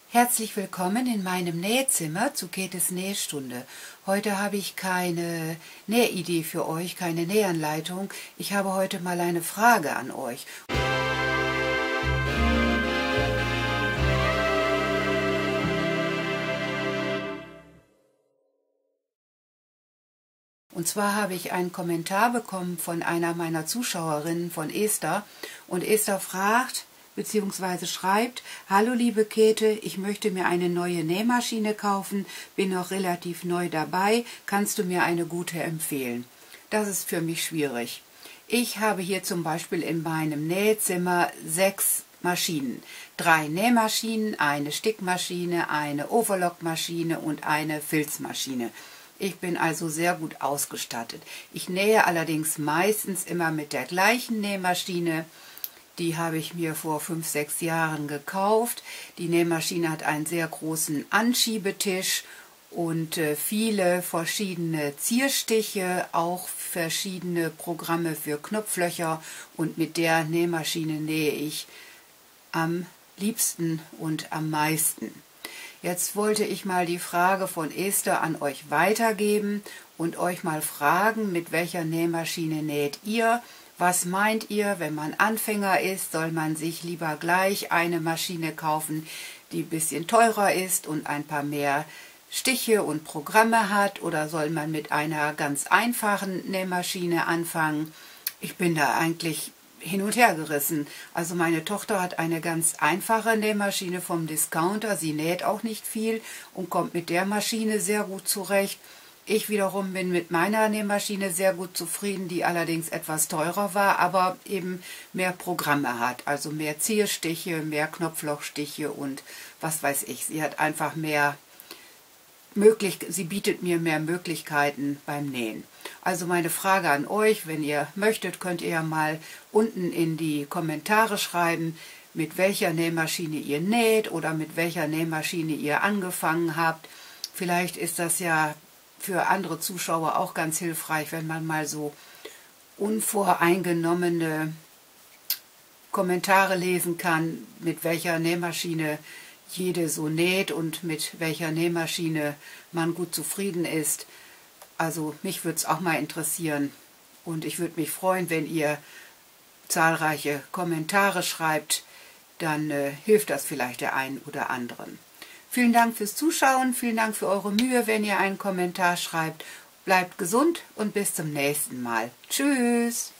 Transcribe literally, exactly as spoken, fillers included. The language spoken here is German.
Herzlich willkommen in meinem Nähzimmer zu Käthes Nähstunde. Heute habe ich keine Nähidee für euch, keine Nähanleitung. Ich habe heute mal eine Frage an euch. Und zwar habe ich einen Kommentar bekommen von einer meiner Zuschauerinnen, von Esther. Und Esther fragt bzw. schreibt: Hallo liebe Käthe, ich möchte mir eine neue Nähmaschine kaufen, bin noch relativ neu dabei, kannst du mir eine gute empfehlen? Das ist für mich schwierig. Ich habe hier zum Beispiel in meinem Nähzimmer sechs Maschinen. Drei Nähmaschinen, eine Stickmaschine, eine Overlockmaschine und eine Filzmaschine. Ich bin also sehr gut ausgestattet. Ich nähe allerdings meistens immer mit der gleichen Nähmaschine. Die habe ich mir vor fünf, sechs Jahren gekauft. Die Nähmaschine hat einen sehr großen Anschiebetisch und äh, viele verschiedene Zierstiche, auch verschiedene Programme für Knopflöcher. Und mit der Nähmaschine nähe ich am liebsten und am meisten. Jetzt wollte ich mal die Frage von Esther an euch weitergeben und euch mal fragen, mit welcher Nähmaschine näht ihr? Was meint ihr, wenn man Anfänger ist, soll man sich lieber gleich eine Maschine kaufen, die ein bisschen teurer ist und ein paar mehr Stiche und Programme hat, oder soll man mit einer ganz einfachen Nähmaschine anfangen? Ich bin da eigentlich hin und her gerissen. Also meine Tochter hat eine ganz einfache Nähmaschine vom Discounter, sie näht auch nicht viel und kommt mit der Maschine sehr gut zurecht. Ich wiederum bin mit meiner Nähmaschine sehr gut zufrieden, die allerdings etwas teurer war, aber eben mehr Programme hat, also mehr Zierstiche, mehr Knopflochstiche und was weiß ich. Sie hat einfach mehr möglich, sie bietet mir mehr Möglichkeiten beim Nähen. Also meine Frage an euch, wenn ihr möchtet, könnt ihr ja mal unten in die Kommentare schreiben, mit welcher Nähmaschine ihr näht oder mit welcher Nähmaschine ihr angefangen habt. Vielleicht ist das ja für andere Zuschauer auch ganz hilfreich, wenn man mal so unvoreingenommene Kommentare lesen kann, mit welcher Nähmaschine jede so näht und mit welcher Nähmaschine man gut zufrieden ist. Also mich würde es auch mal interessieren und ich würde mich freuen, wenn ihr zahlreiche Kommentare schreibt, dann äh, hilft das vielleicht der einen oder anderen. Vielen Dank fürs Zuschauen, vielen Dank für eure Mühe, wenn ihr einen Kommentar schreibt. Bleibt gesund und bis zum nächsten Mal. Tschüss!